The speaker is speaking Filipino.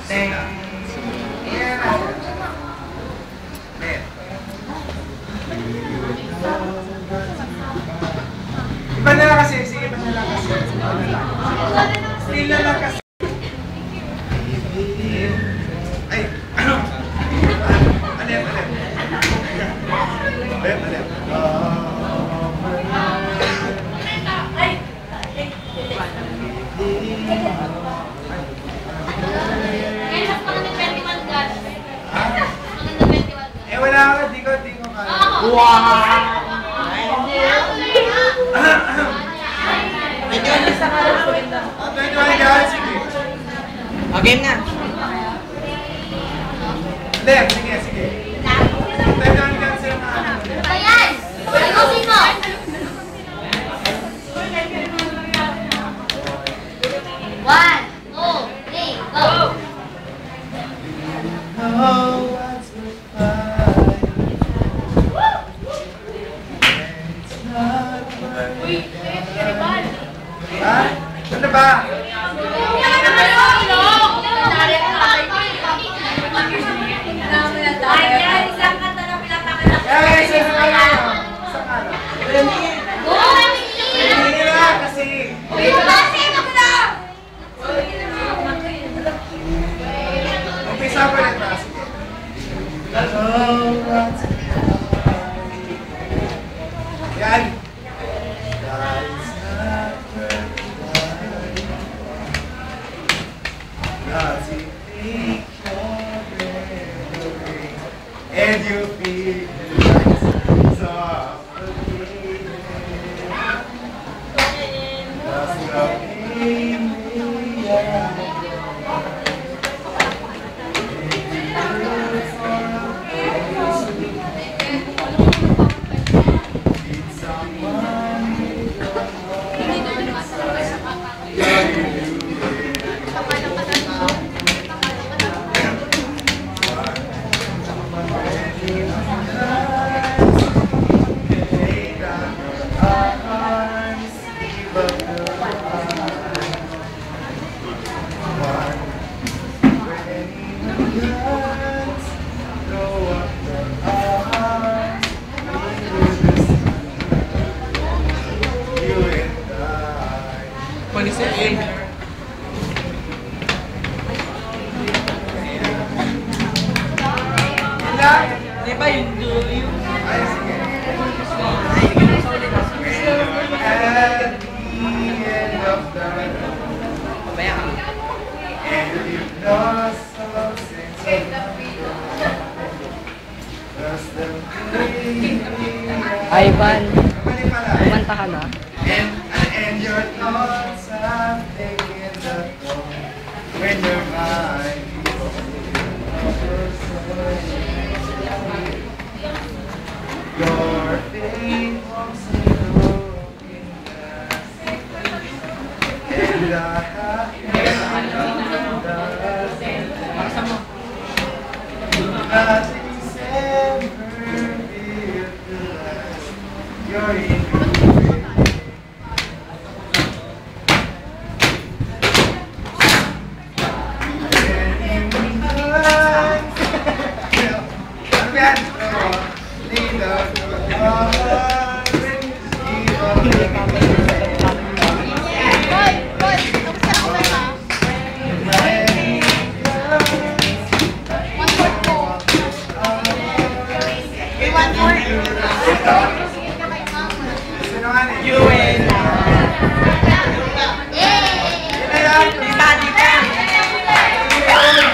Iba na lang kasi, sige, iba na lang kasi. Still na lang kasi. Ay, ano? Alep. Wala ako, di ko kaya. Wow! Medyo ano sa kalas ko rin lang. Sige. Okay na. Sige. Tayo na sir na. Ayan! Sino? One, two, three, go! Ano ba? Umpisa pa rin ba? Yan. And you feel suffocating. Di ba yung do you? Ay, sige. At the end of the Pabaya ka. and you've lost some sense of just the Ivan, Mali pala. kumanta ka na? And your thoughts have taken the toll when your mind your faith walks in broken glass, and I have nothing's ever built to last. You're in One more.